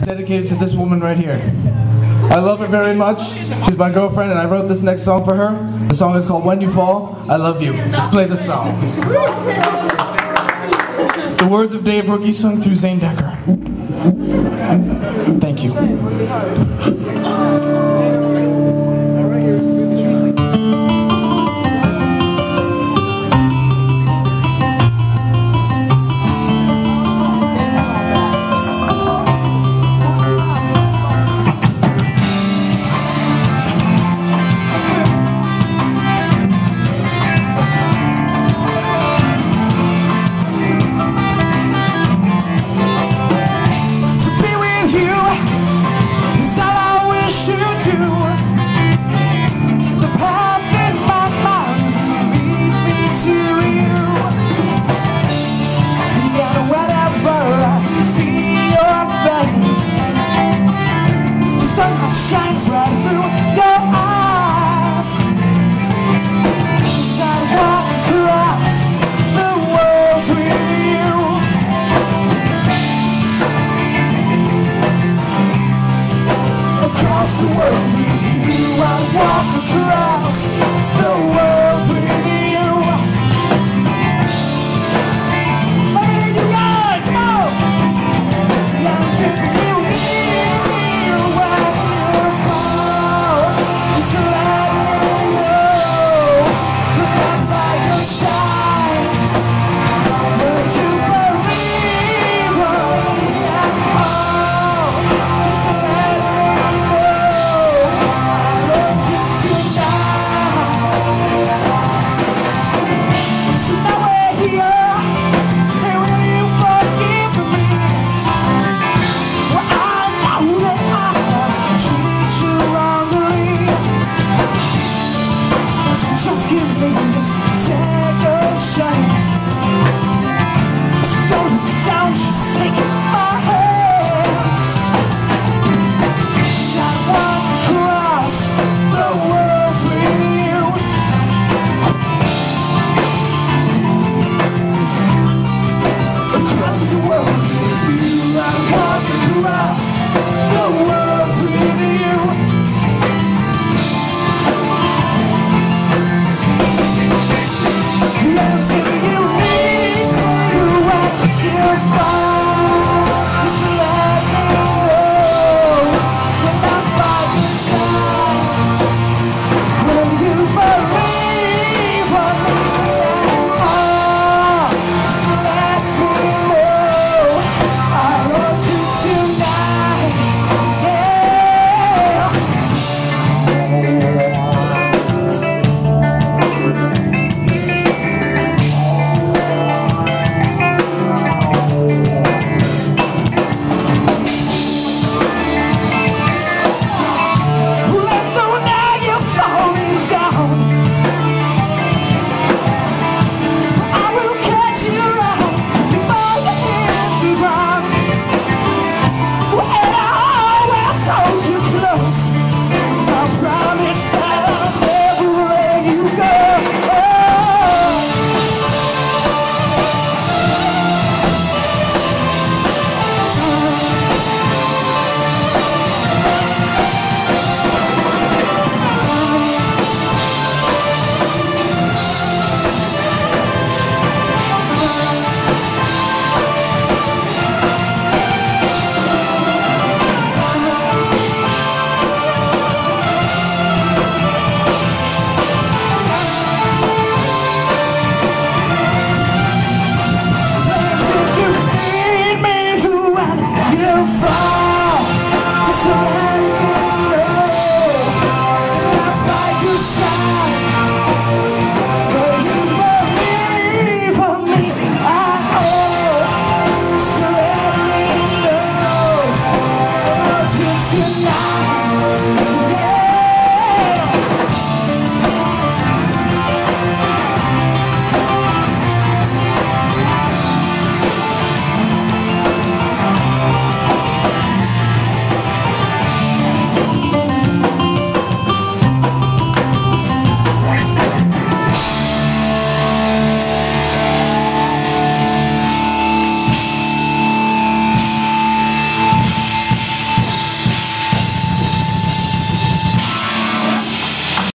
dedicated to this woman right here. I love her very much. She's my girlfriend, and I wrote this next song for her. The song is called When You Fall, I Love You. Let's play the song. It's the words of Dave Rookie sung through Zane Decker. Thank you. Shines right through your eyes. I'd walk across the world with you. Across the world with you. I'd walk across the world with you. Hey, you guys, go! Yeah, I'm taking you. Fall, just